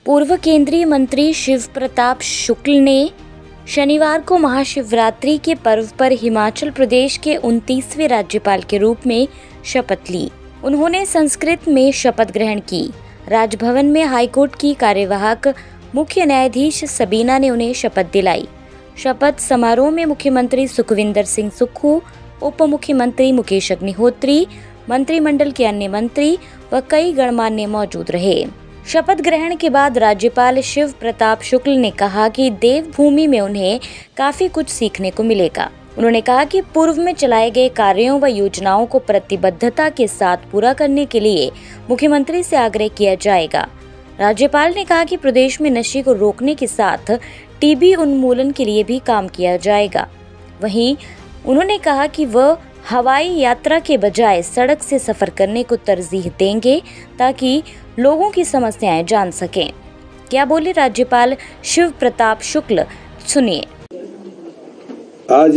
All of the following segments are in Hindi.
पूर्व केंद्रीय मंत्री शिव प्रताप शुक्ल ने शनिवार को महाशिवरात्रि के पर्व पर हिमाचल प्रदेश के 29वें राज्यपाल के रूप में शपथ ली। उन्होंने संस्कृत में शपथ ग्रहण की। राजभवन में हाईकोर्ट की कार्यवाहक मुख्य न्यायाधीश सबीना ने उन्हें शपथ दिलाई। शपथ समारोह में मुख्यमंत्री सुखविंदर सिंह सुक्खू, उप मुख्यमंत्री मुकेश अग्निहोत्री, मंत्रिमंडल के अन्य मंत्री व कई गणमान्य मौजूद रहे। शपथ ग्रहण के बाद राज्यपाल शिव प्रताप शुक्ल ने कहा कि देवभूमि में उन्हें काफी कुछ सीखने को मिलेगा। उन्होंने कहा कि पूर्व में चलाए गए कार्यों व योजनाओं को प्रतिबद्धता के साथ पूरा करने के लिए मुख्यमंत्री से आग्रह किया जाएगा। राज्यपाल ने कहा कि प्रदेश में नशे को रोकने के साथ टीबी उन्मूलन के लिए भी काम किया जाएगा। वहीं उन्होंने कहा कि वह हवाई यात्रा के बजाय सड़क से सफर करने को तरजीह देंगे ताकि लोगों की समस्याएं जान सकें। क्या बोले राज्यपाल शिव प्रताप शुक्ल, सुनिए। आज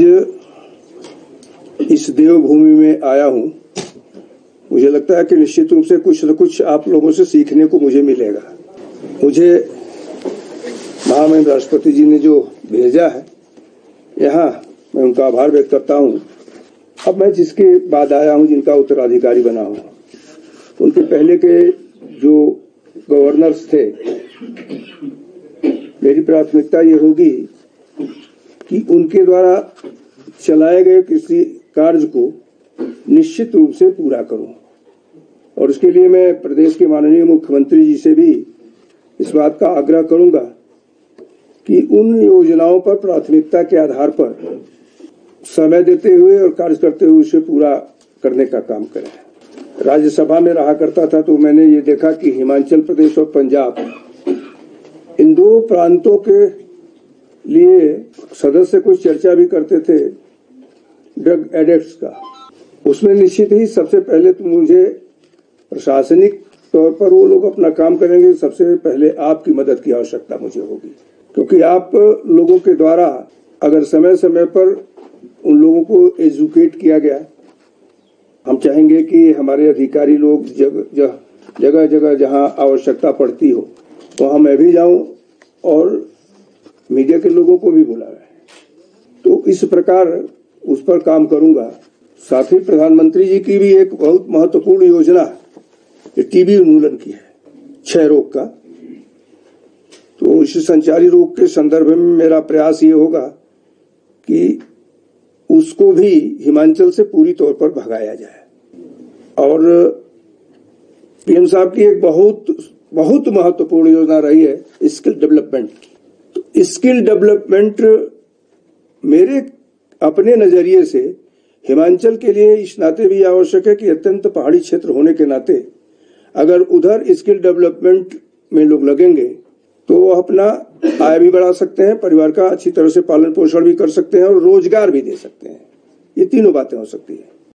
इस देवभूमि में आया हूं। मुझे लगता है कि निश्चित रूप से कुछ न कुछ आप लोगों से सीखने को मुझे मिलेगा। मुझे महामहिम राष्ट्रपति जी ने जो भेजा है यहाँ, मैं उनका आभार व्यक्त करता हूँ। अब मैं जिसके बाद आया हूँ, जिनका उत्तराधिकारी बना हूँ, उनके पहले के जो गवर्नर्स थे, मेरी प्राथमिकता ये होगी कि उनके द्वारा चलाए गए किसी कार्य को निश्चित रूप से पूरा करूं। और उसके लिए मैं प्रदेश के माननीय मुख्यमंत्री जी से भी इस बात का आग्रह करूंगा कि उन योजनाओं पर प्राथमिकता के आधार पर समय देते हुए और कार्य करते हुए उसे पूरा करने का काम करें। राज्यसभा में रहा करता था तो मैंने ये देखा कि हिमाचल प्रदेश और पंजाब, इन दो प्रांतों के लिए सदस्य कुछ चर्चा भी करते थे ड्रग एडिक्ट्स का। उसमें निश्चित ही सबसे पहले तो मुझे प्रशासनिक तौर पर वो लोग अपना काम करेंगे, सबसे पहले आपकी मदद की आवश्यकता मुझे होगी, क्योंकि आप लोगों के द्वारा अगर समय समय पर उन लोगों को एजुकेट किया गया, हम चाहेंगे कि हमारे अधिकारी लोग जगह जगह जहां आवश्यकता पड़ती हो वहां मैं भी जाऊं और मीडिया के लोगों को भी बुलाएं। तो इस प्रकार उस पर काम करूंगा। साथ ही प्रधानमंत्री जी की भी एक बहुत महत्वपूर्ण योजना टीबी उन्मूलन की है, क्षय रोग का। तो इस संचारी रोग के संदर्भ में मेरा प्रयास ये होगा कि उसको भी हिमाचल से पूरी तौर पर भगाया जाए। और पीएम साहब की एक बहुत महत्वपूर्ण योजना रही है स्किल डेवलपमेंट की। तो स्किल डेवलपमेंट मेरे अपने नजरिए से हिमाचल के लिए इस नाते भी आवश्यक है कि अत्यंत पहाड़ी क्षेत्र होने के नाते अगर उधर स्किल डेवलपमेंट में लोग लगेंगे तो वो अपना आय भी बढ़ा सकते हैं, परिवार का अच्छी तरह से पालन पोषण भी कर सकते हैं और रोजगार भी दे सकते हैं। ये तीनों बातें हो सकती है।